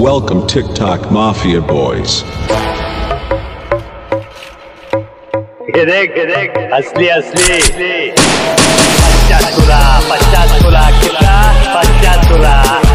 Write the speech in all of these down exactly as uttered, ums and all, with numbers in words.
welcome TikTok Mafia boys. ये देख ये देख असली असली पचास तुला पचास तुला कितना पचास तुला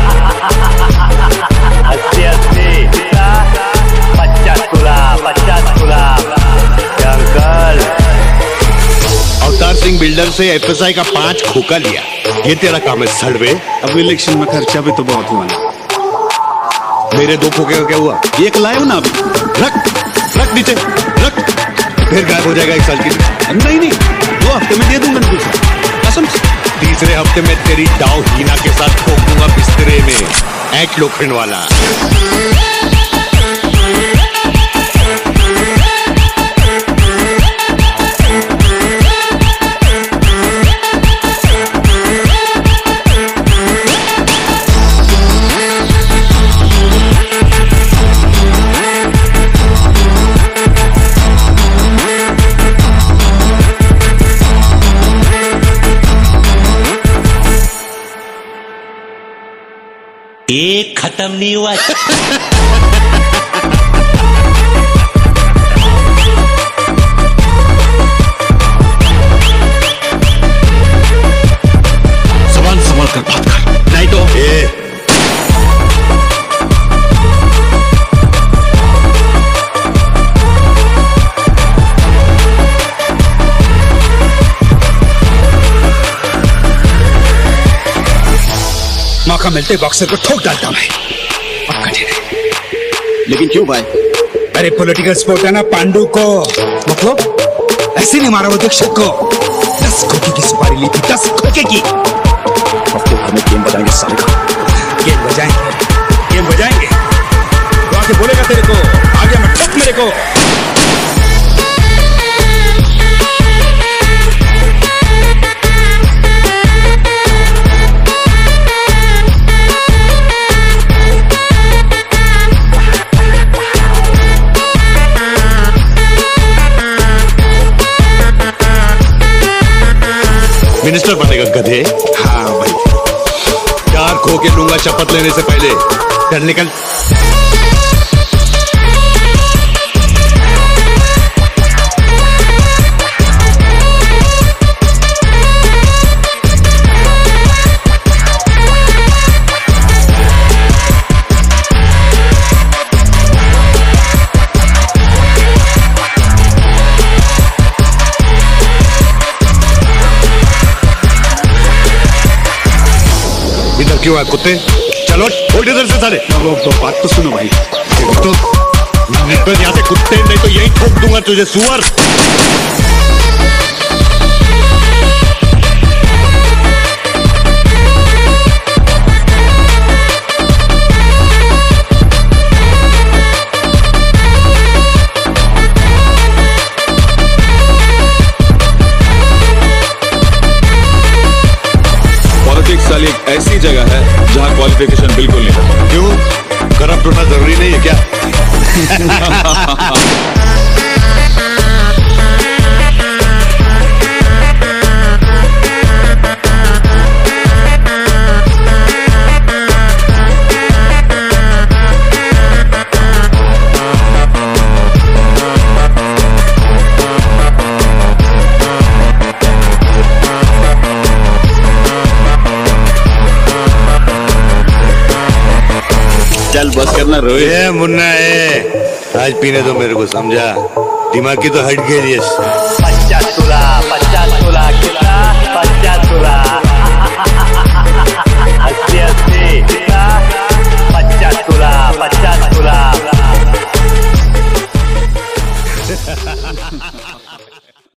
असली असली पचास तुला पचास तुला अंकल। अवतार सिंह बिल्डर से एफएसआई का पांच खोखा लिया, ये तेरा काम है सड़वे। अब इलेक्शन में खर्चा भी तो बहुत हुआ ना। मेरे दो खोखे का क्या हुआ? एक लाए हो ना अभी। रख रख नीचे रख, फिर गायब हो जाएगा एक साल की। नहीं नहीं दो हफ्ते में दे दूंगा ना दूसरा, कसम से। तीसरे हफ्ते में तेरी दाव हीना के साथ ठोक दूंगा बिस्तरे में, ऐट लोखंड वाला। एक खत्म नहीं हुआ। सवाल सवाल कर बात कर, नहीं तो ए। मौका मिलते बॉक्सर को ठोक डालता मैं। अब कठिन है। लेकिन क्यों भाई? अरे पॉलिटिकल स्पोर्ट है ना, पांडु को मतलब ऐसे नहीं मारा वो दीक्षित को। दस खोखे की सुपारी ली थी, दस खोखे की। हफ्ते भर में गेम बजाएंगे साले का। गेम बजाएंगे गेम बजाएंगे तो आके बोलेगा तेरे को, आगे मैं ठोक मेरे को। मिनिस्टर बनेगा गधे। हाँ भाई, चार खो के लूंगा शपथ लेने से पहले। चल निकल। इधर क्यों है कुत्ते? चलो उल्टे इधर से सारे। वो तो बात तो सुनो भाई। तो निकल यहाँ से कुत्ते, नहीं तो यही ठोक दूंगा तुझे सुअर। साली एक ऐसी जगह है जहाँ क्वालिफिकेशन बिल्कुल नहीं। क्यों? करप्ट होना जरूरी नहीं है क्या? चल बस करना रोए। ये मुन्ना है, आज पीने दो मेरे को, समझा? दिमाग की तो हट गई। पचास तुला पचास तुला।